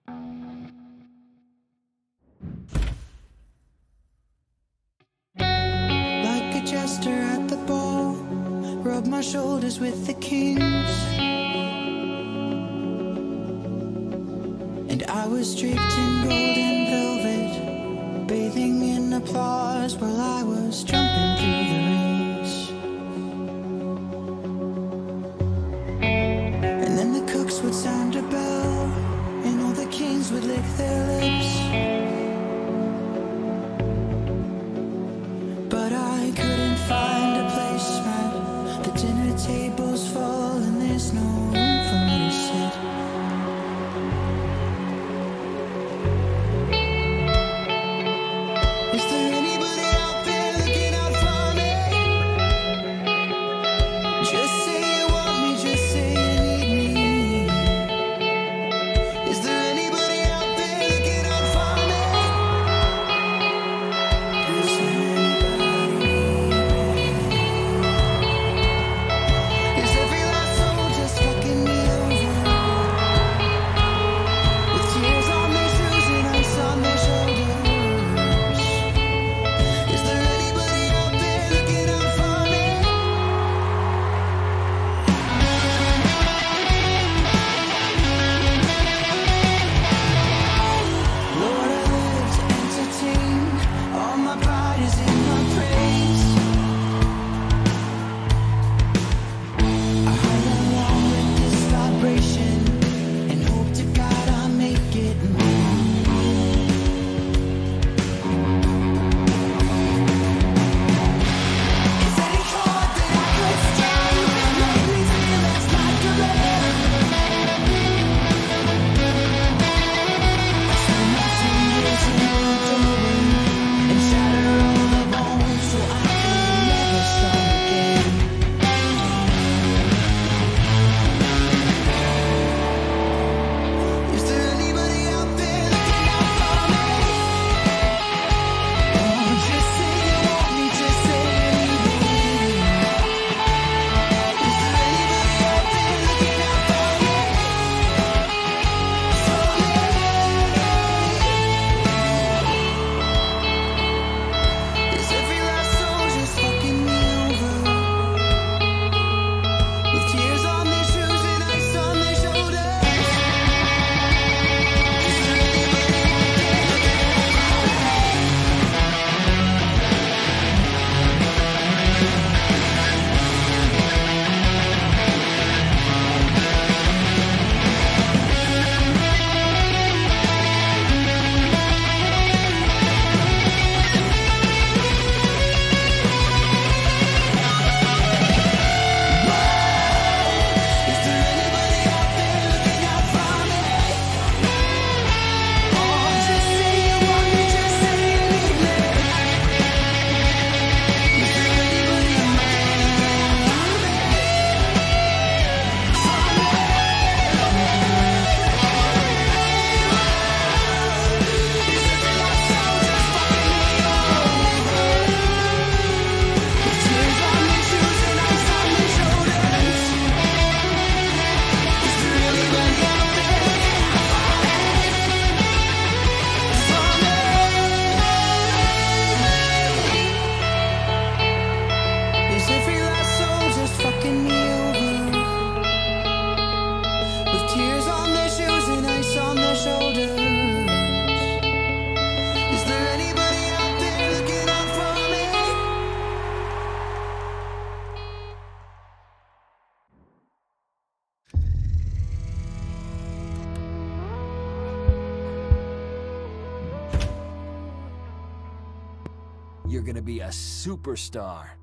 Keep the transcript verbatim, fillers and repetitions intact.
Like a jester at the ball, rub my shoulders with the kings. And I was draped in golden velvet, bathing in applause while I was jumping through the rings. And then the cooks would sound a bell, and all the kings would lick their lips. But I couldn't find a placemat. The dinner table's full and there's no room for me to sit. Is there anybody out there looking out for me? Just say you want me, just say you need me. Is there anybody out there looking out for me? Does anybody? Is every last soul just fucking me over? With tears on their shoes and ice on their shoulders. Is there anybody out there looking out for me? Lord, I live to entertain. All my pride is in my praise. I hide along with this vibration and hope to God I make it move. Is any chord that I could strum that make me feel it's like a rhythm? I turn my fingers into doom and shatter all the bones so I can never start again. Is there anybody out there looking out for me? Oh, just say you want me, just say you need me. Is there anybody out there looking out for me? For me. Is every last soul just fucking me over? With tears on their shoes and ice on their shoulders. Is there anybody out there looking out for me? Is there anybody out there looking out for me? Oh, just say you want me, just say you need me. Is there anybody out there looking out for me? For me. Is every last soul just fucking me over? With tears on their shoes and ice on their shoulders. Is there anybody out there looking out for me? For me. Is every last soul just fucking me over? With tears on their shoes and ice on their shoulders. Is there anybody out there looking out for me? You're gonna be a superstar.